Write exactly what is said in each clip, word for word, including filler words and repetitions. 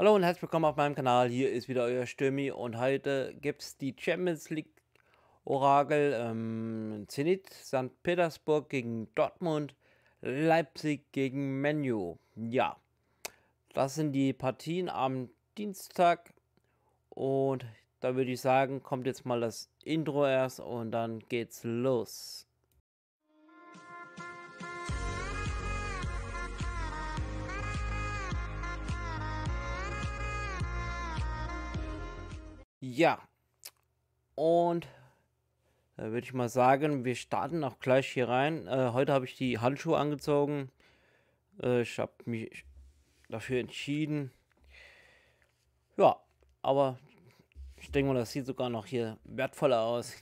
Hallo und herzlich willkommen auf meinem Kanal. Hier ist wieder euer Stürmi und heute gibt es die Champions League Orakel. Ähm, Zenit Sankt Petersburg gegen Dortmund, Leipzig gegen Man U. Ja, das sind die Partien am Dienstag und da würde ich sagen, kommt jetzt mal das Intro erst und dann geht's los. Ja, und da würde ich mal sagen, wir starten auch gleich hier rein. Äh, heute habe ich die Handschuhe angezogen. Äh, ich habe mich dafür entschieden. Ja, aber ich denke mal, das sieht sogar noch hier wertvoller aus.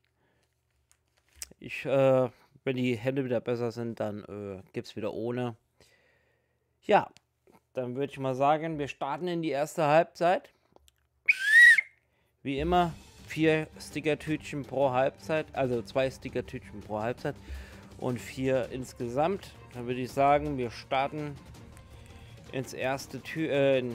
Ich, äh, wenn die Hände wieder besser sind, dann äh, gibt es wieder ohne. Ja, dann würde ich mal sagen, wir starten in die erste Halbzeit. Wie immer, vier Stickertütchen pro Halbzeit, also zwei Stickertütchen pro Halbzeit und vier insgesamt. Dann würde ich sagen, wir starten ins erste Tür, äh, in,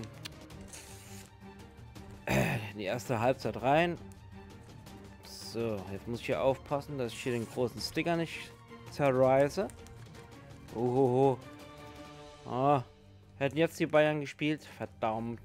äh, in die erste Halbzeit rein. So, jetzt muss ich hier aufpassen, dass ich hier den großen Sticker nicht zerreiße. Ohoho. Ah, hätten jetzt die Bayern gespielt, verdammt.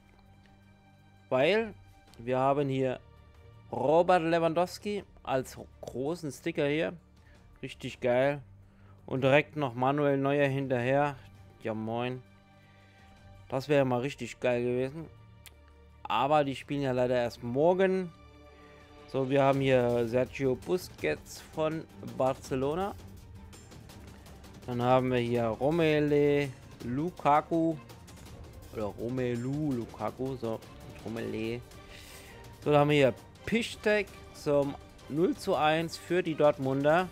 Weil wir haben hier Robert Lewandowski als großen Sticker hier. Richtig geil. Und direkt noch Manuel Neuer hinterher. Ja moin. Das wäre mal richtig geil gewesen. Aber die spielen ja leider erst morgen. So, wir haben hier Sergio Busquets von Barcelona. Dann haben wir hier Romelu Lukaku. Oder Romelu Lukaku. So, Romelu. So, dann haben wir hier Piszczek zum null zu eins für die Dortmunder.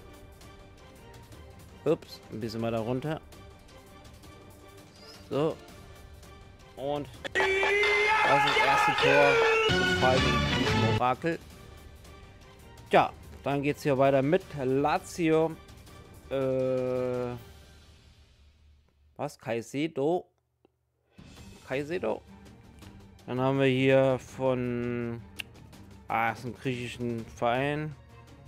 Ups, ein bisschen weiter runter. So. Und das ist das erste Tor gefallen in diesem Orakel. Ja, dann geht es hier weiter mit Lazio. Äh, was? Caicedo. Caicedo. Dann haben wir hier von ah, ist ein griechischen Verein.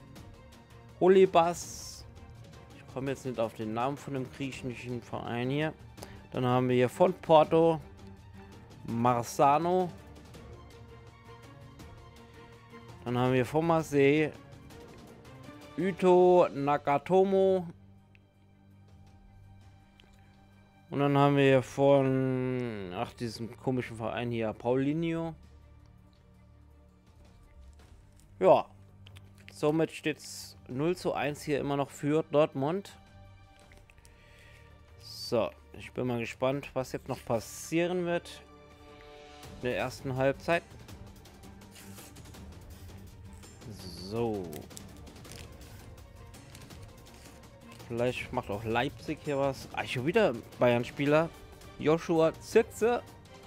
Holibas. Ich komme jetzt nicht auf den Namen von dem griechischen Verein hier. Dann haben wir hier von Porto Marzano. Dann haben wir von Marseille Yuto Nagatomo. Und dann haben wir hier von ach diesem komischen Verein hier Paulinho. Ja, somit steht es null zu eins hier immer noch für Dortmund. So, ich bin mal gespannt, was jetzt noch passieren wird in der ersten Halbzeit. So. Vielleicht macht auch Leipzig hier was. Ah, schon wieder Bayern-Spieler. Joshua Zirkzee.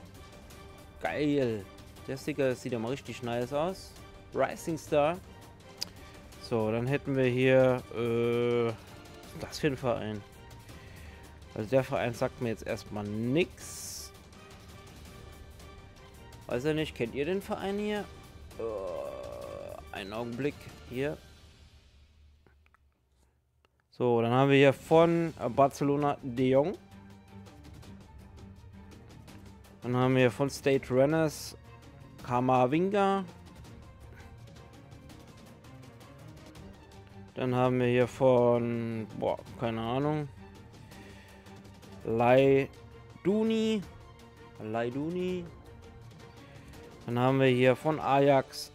Geil. Der Sticker sieht ja mal richtig nice aus. Rising Star. So, dann hätten wir hier, äh, was ist das für ein Verein? Also der Verein sagt mir jetzt erstmal nichts. Weiß er nicht, kennt ihr den Verein hier? Äh, einen Augenblick hier. So, dann haben wir hier von Barcelona De Jong. Dann haben wir von State Runners Kamavinga. Dann haben wir hier von, boah, keine Ahnung, Laiduni. Laiduni. Dann haben wir hier von Ajax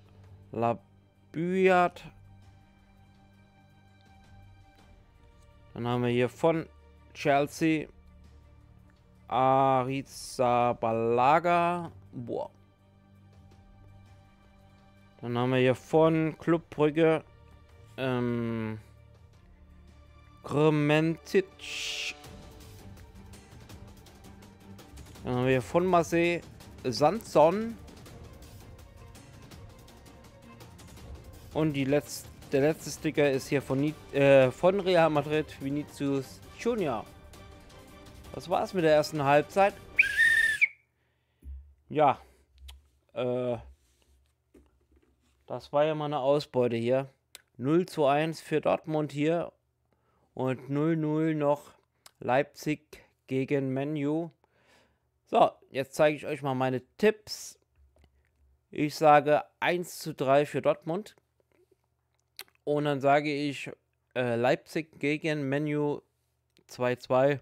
Labyad. Dann haben wir hier von Chelsea Arrizabalaga. Boah. Dann haben wir hier von Club Brügge ähm, Krementic. Dann haben wir hier von Marseille Sanson. Und die letzte, der letzte Sticker ist hier von, äh, von Real Madrid, Vinicius Junior. Das war's mit der ersten Halbzeit. Ja, äh, das war ja mal eine Ausbeute hier. null zu eins für Dortmund hier und null null noch Leipzig gegen Man U. So, jetzt zeige ich euch mal meine Tipps. Ich sage eins zu drei für Dortmund. Und dann sage ich äh, Leipzig gegen Man U zwei zwei.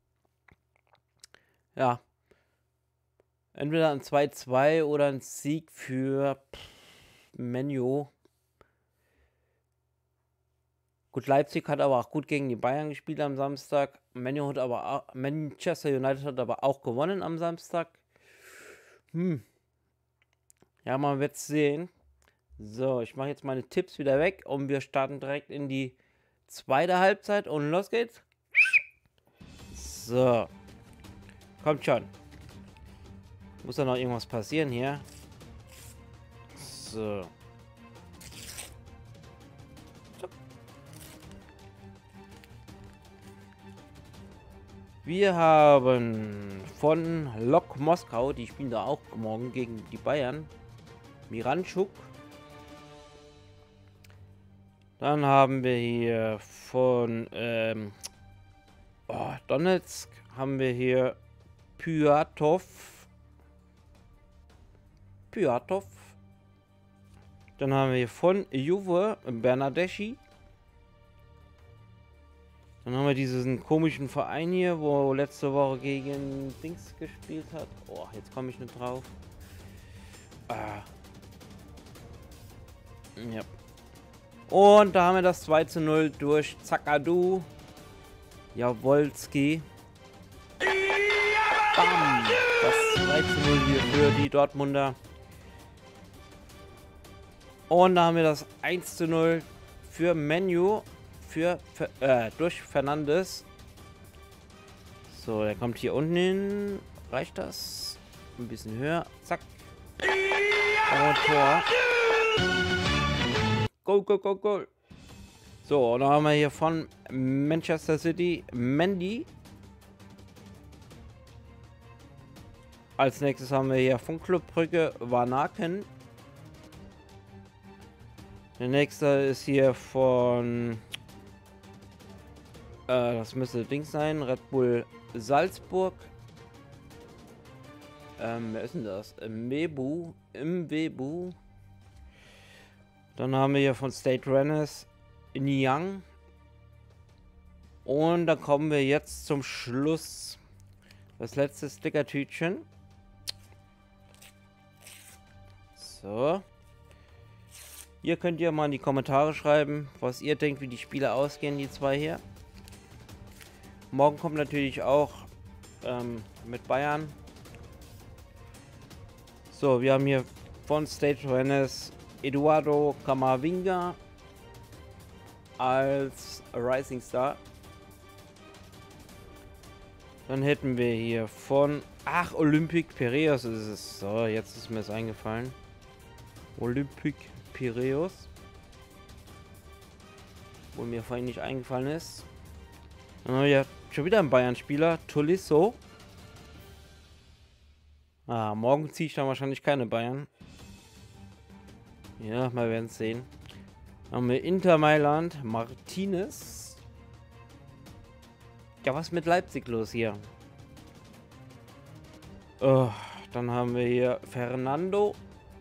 Ja, entweder ein zwei zwei oder ein Sieg für Man U. Gut, Leipzig hat aber auch gut gegen die Bayern gespielt am Samstag. Man U hat aber auch, Manchester United hat aber auch gewonnen am Samstag. Hm. Ja, man wird sehen. So, ich mache jetzt meine Tipps wieder weg und wir starten direkt in die zweite Halbzeit und los geht's. So. Kommt schon. Muss da noch irgendwas passieren hier? So. Wir haben von Lok Moskau, die spielen da auch morgen gegen die Bayern, Miranchuk. Dann haben wir hier von ähm, oh, Donetsk haben wir hier Pyatov. Pyatov. Dann haben wir hier von Juve Bernardeschi. Dann haben wir diesen komischen Verein hier, wo letzte Woche gegen Dings gespielt hat. Oh, jetzt komme ich nicht drauf. Ah. Ja. Und da haben wir das zwei zu null durch Zakadu Jawolski. Bam! Das zwei zu null hier für die Dortmunder. Und da haben wir das eins zu null für Man U. Für, für äh, durch Fernandes. So, der kommt hier unten hin. Reicht das? Ein bisschen höher. Zack. Und Tor. Go, go, go, go. So, und dann haben wir hier von Manchester City Mendy. Als nächstes haben wir hier von Club Brügge Vanaken. Der nächste ist hier von Äh, das müsste Dings sein. Red Bull Salzburg. Ähm, wer ist denn das? Mbebu. Mbebu. Dann haben wir hier von State Rennes Niang. Und dann kommen wir jetzt zum Schluss. Das letzte Stickertütchen. So. Ihr könnt ja mal in die Kommentare schreiben, was ihr denkt, wie die Spiele ausgehen, die zwei hier. Morgen kommt natürlich auch ähm, mit Bayern. So, wir haben hier von State Rennes Eduardo Camavinga als Rising Star. Dann hätten wir hier von... Ach, Olympique Piraeus ist es. So, jetzt ist mir es eingefallen. Olympique Piraeus. Wo mir vorhin nicht eingefallen ist. Dann haben wir ja schon wieder einen Bayern-Spieler. Tolisso. Ah, morgen ziehe ich dann wahrscheinlich keine Bayern. Ja, mal werden es sehen. Dann haben wir Inter Mailand. Martinez. Ja, was ist mit Leipzig los hier? Oh, dann haben wir hier Fernando.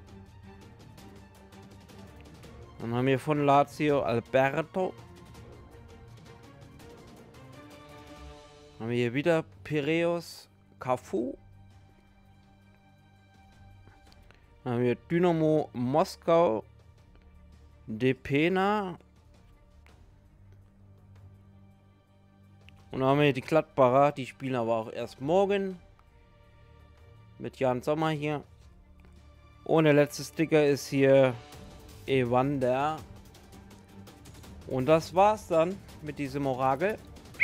Dann haben wir von Lazio Alberto. Dann haben wir hier wieder Piraeus Cafu. Dann haben wir Dynamo Moskau Depena. Und dann haben wir hier die Gladbacher, die spielen aber auch erst morgen. Mit Jan Sommer hier. Und der letzte Sticker ist hier Evander. Und das war's dann mit diesem Orakel.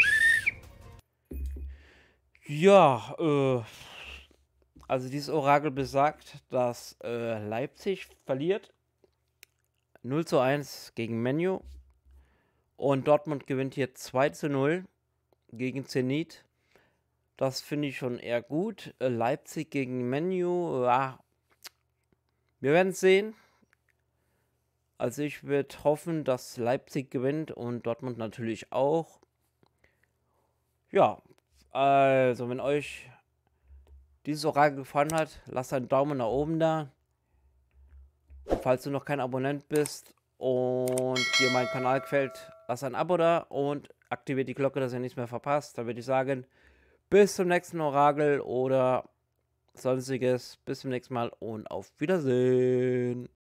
Ja, äh, also dieses Orakel besagt, dass äh, Leipzig verliert null zu eins gegen Man U und Dortmund gewinnt hier zwei zu null gegen Zenit. Das finde ich schon eher gut. Äh, Leipzig gegen Man U, ja, wir werden sehen. Also ich würde hoffen, dass Leipzig gewinnt und Dortmund natürlich auch. Ja, also wenn euch dieses Orakel gefallen hat, lasst einen Daumen nach oben da. Und falls du noch kein Abonnent bist und dir mein Kanal gefällt, lass ein Abo da und aktiviert die Glocke, dass ihr nichts mehr verpasst. Dann würde ich sagen, bis zum nächsten Orakel oder sonstiges. Bis zum nächsten Mal und auf Wiedersehen.